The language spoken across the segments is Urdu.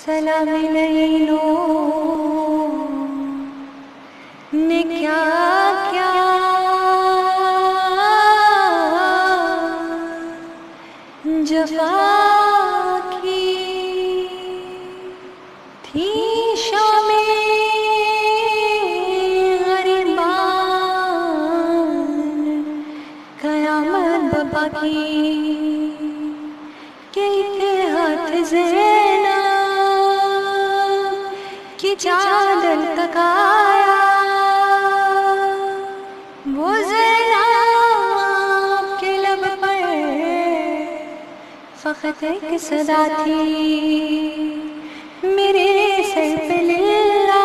سلام لینو نے کیا کیا جفا کی تھی شام غریبان قیامت بپا کی کہ ایک ہاتھ زینب کی چادر تکایا وہ زینب کے لب پر فقط ایک صدا تھی میرے سر پہ للہ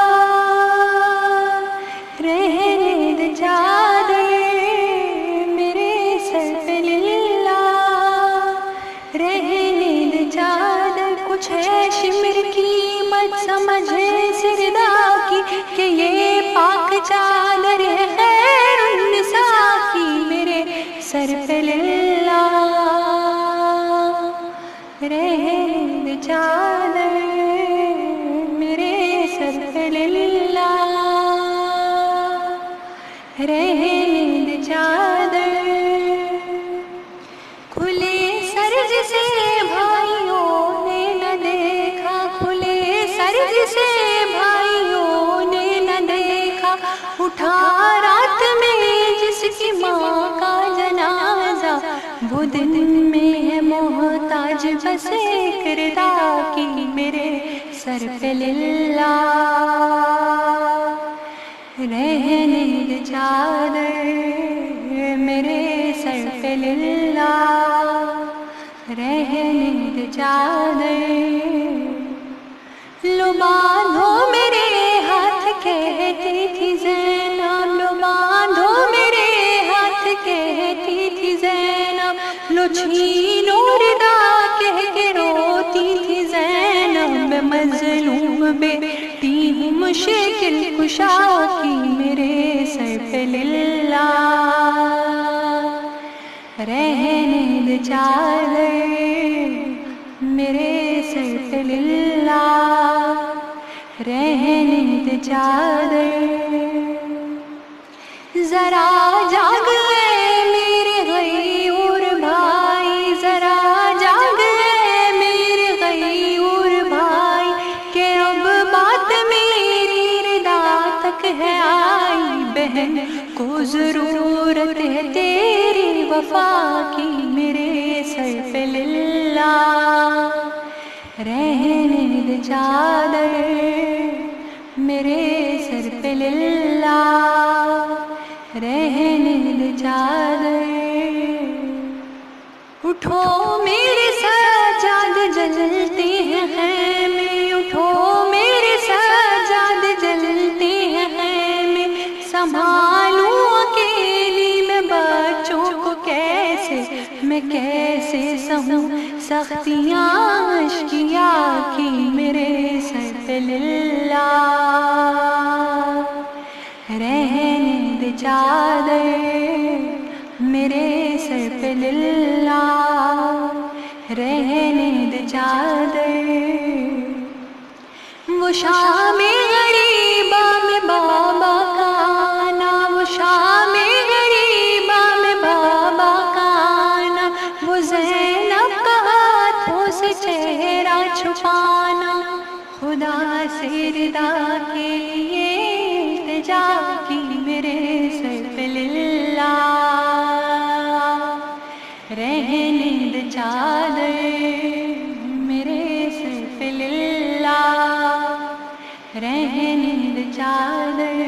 رہنے دے چادر میرے سر پہ للہ رہنے دے چادر کچھ ہے شمر کی مت سمجھے سردا کی کہ یہ پاک چادر ہے خیر النساء کی میرے سر پہ للہ رہنے دے چادر میرے سر پہ للہ رہنے دے چادر کھلے سر جسے بھائیوں نے نہ دیکھا کھلے سر جسے بھائیوں نے نہ دیکھا اٹھا رات میں جس کی ماں کا جنازہ وہ دن میں ہے محتاج بس ایک ردا کی میرے سر پہ للہ رہنے دے چادر میرے سر پہ للہ رہنے دے چادر لو باندھو میرے ہاتھ کہتی تھی زینب لو باندھو میرے ہاتھ کہتی تھی زینب لو چھینو ردا کہہ کے روتی تھی زینب میں مظلوم بیٹی ہوں مشکل کشا کی میرے سر پہ للہ رہنے دے چادر میرے سر پہ للہ رہنے دے چادر ذرا جاگ گئے میرے غیور بھائی ذرا جاگ گئے میرے غیور بھائی کہ اب بات میری ردا تک ہے آئی بہن کو ضرورت ہے تیری وفا کی میرے سر پہ للہ رہنے دے چادر میرے سر پہ للہ رہنے دے چادر اٹھو میرے سجاد جلتے ہیں خیمے اٹھو میرے سجاد جلتے ہیں خیمے سنبھالوں اکیلی میں بچوں کو کیسے میں کیسے سہوں سختیاں اشکیا کی میرے سر پہ للہ رہنے دے چادر میرے سر پہ للہ رہنے دے چادر وہ شام غریبہ میں بابا کا آنا وہ شام غریبہ میں بابا کا آنا وہ زینب کا ہاتھوں سے چہرہ چھپانا خدا سے ردا کے لیے التجا کی میرے سر پہ للہ رہنے دے چادر میرے سر پہ للہ رہنے دے چادر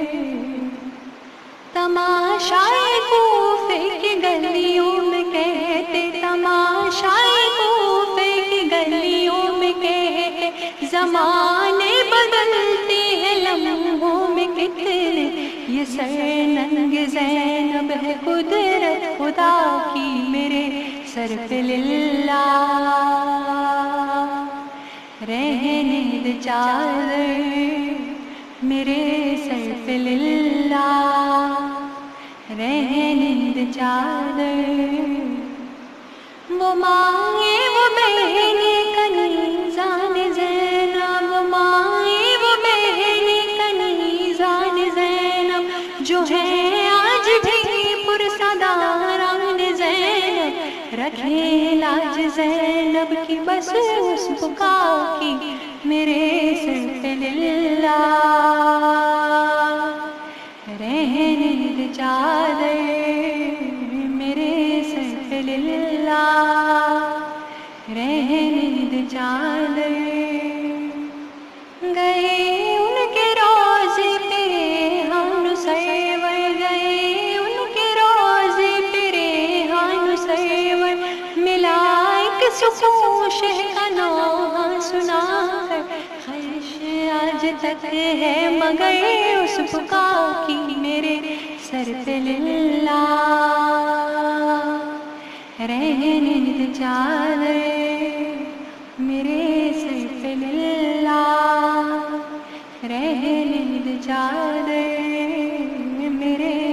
تماشائے کوفے کی گلیوں میں کہتے تماشائے کوفے کی گلیوں میں کہتے زمانے بدلتے ہیں لمحوں میں کتنے یہ سرننگ زینب ہے قدرت خدا کی میرے سر پہ للہ رہنے دے چادر میرے سر پہ للہ رہنے دے چادر وہ مانگے وہ بہنے کنیزان زینب رکھیں لاج زینب کی بس اس بکا کی میرے سر پہ للہ، رہنے دے چادر میرے سر پہ للہ، رہنے دے چادر۔ گئے ان کے روزے پہ ریحان سرور، گئے ان کے روزے پہ ریحان سرور، ملا ایک سکون شہ کا نوحہ سنا کر، خواہش آج تک ہے مگر اس بکا کی میرے سر پہ للہ، رہنے دے چادر میرے سر پہ للہ، رہنے دے چادر میرے